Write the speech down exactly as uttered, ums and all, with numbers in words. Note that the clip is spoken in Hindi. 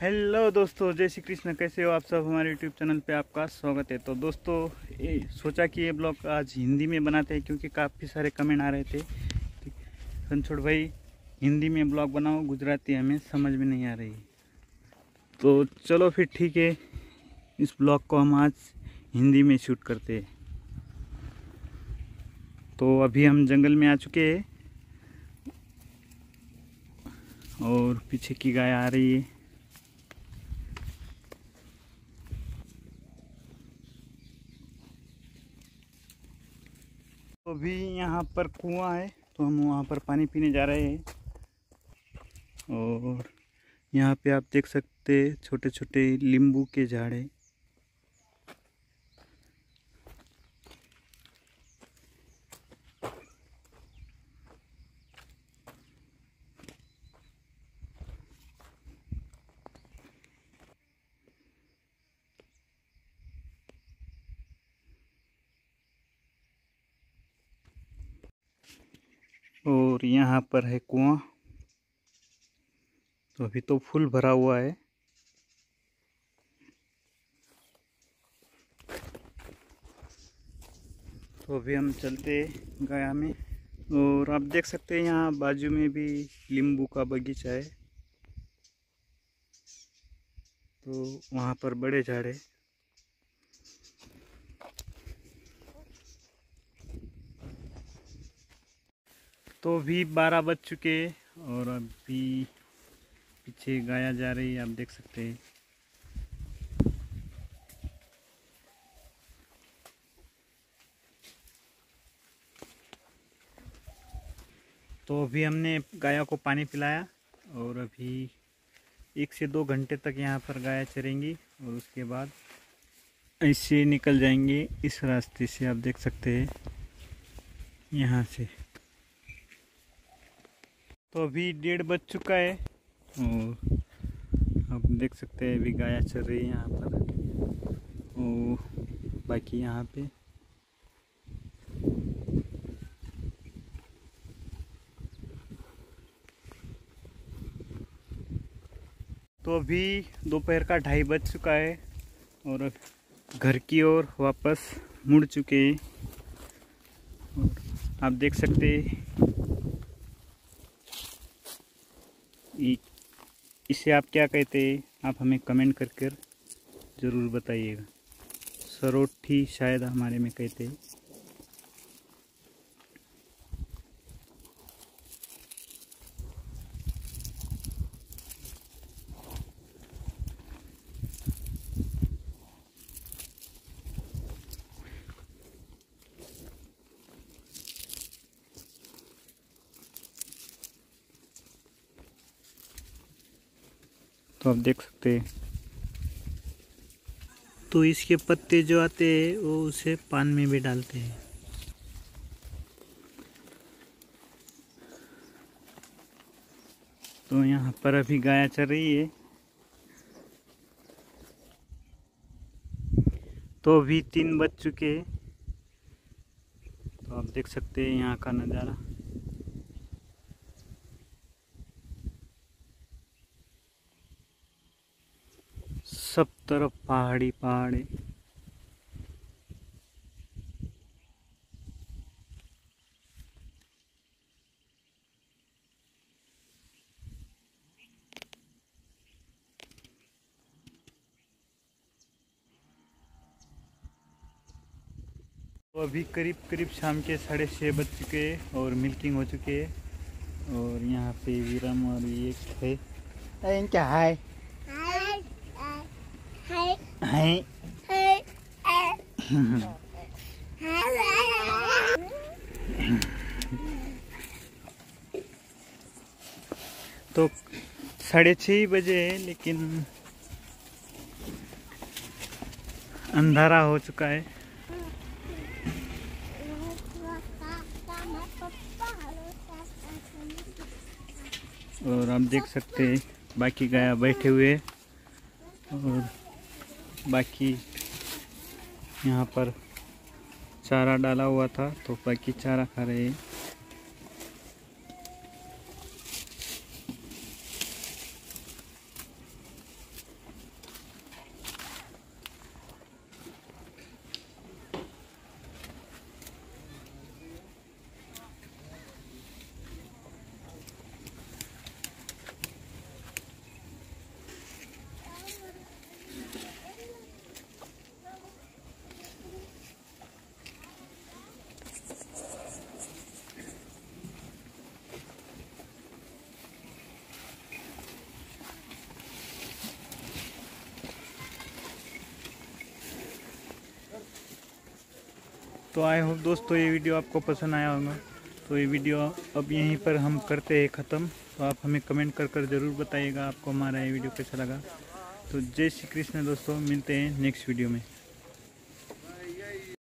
हेलो दोस्तों, जय श्री कृष्ण। कैसे हो आप सब? हमारे यूट्यूब चैनल पे आपका स्वागत है। तो दोस्तों, ये सोचा कि ये ब्लॉग आज हिंदी में बनाते हैं क्योंकि काफ़ी सारे कमेंट आ रहे थे कि रणछोड़ भाई हिंदी में ब्लॉग बनाओ, गुजराती हमें समझ में नहीं आ रही। तो चलो फिर ठीक है, इस ब्लॉग को हम आज हिंदी में शूट करते हैं। तो अभी हम जंगल में आ चुके हैं और पीछे की गाय आ रही है। तो अभी यहाँ पर कुआं है, तो हम वहाँ पर पानी पीने जा रहे हैं। और यहाँ पे आप देख सकते हैं छोटे छोटे नींबू के झाड़ हैं। और यहाँ पर है कुआं, तो अभी तो फुल भरा हुआ है। तो अभी हम चलते गया में, और आप देख सकते हैं यहाँ बाजू में भी नींबू का बगीचा है। तो वहाँ पर बड़े झाड़ है। तो अभी बारह बज चुके और अभी पीछे गाया जा रही है, आप देख सकते हैं। तो अभी हमने गायों को पानी पिलाया और अभी एक से दो घंटे तक यहाँ पर गाय चरेंगी और उसके बाद ऐसे निकल जाएंगे इस रास्ते से, आप देख सकते हैं यहाँ से। तो अभी डेढ़ बज चुका है और आप देख सकते हैं अभी गाय चल रही है यहाँ पर। और बाकी यहाँ पे तो अभी दोपहर का ढाई बज चुका है और घर की ओर वापस मुड़ चुके हैं। आप देख सकते हैं इसे आप क्या कहते हैं, आप हमें कमेंट कर कर ज़रूर बताइएगा। सरोठी शायद हमारे में कहते हैं। तो आप देख सकते हैं, तो इसके पत्ते जो आते हैं वो उसे पान में भी डालते हैं। तो यहाँ पर अभी गाय चल रही है। तो अभी तीन बज चुके हैं। तो आप देख सकते हैं यहाँ का नज़ारा। सब तरफ पहाड़ी पहाड़ी। तो अभी करीब करीब शाम के साढ़े छः बज चुके हैं और मिल्किंग हो चुकी है। और यहाँ पे विरम और ये है क्या है है तो साढ़े छः बजे है लेकिन अंधारा हो चुका है। और आप देख सकते हैं बाकी गाय बैठे हुए और बाकी यहाँ पर चारा डाला हुआ था तो बाकी चारा खा रहे हैं। तो आई होप दोस्तों ये वीडियो आपको पसंद आया होगा। तो ये वीडियो अब यहीं पर हम करते हैं ख़त्म। तो आप हमें कमेंट कर कर ज़रूर बताइएगा आपको हमारा ये वीडियो कैसा लगा। तो जय श्री कृष्ण दोस्तों, मिलते हैं नेक्स्ट वीडियो में।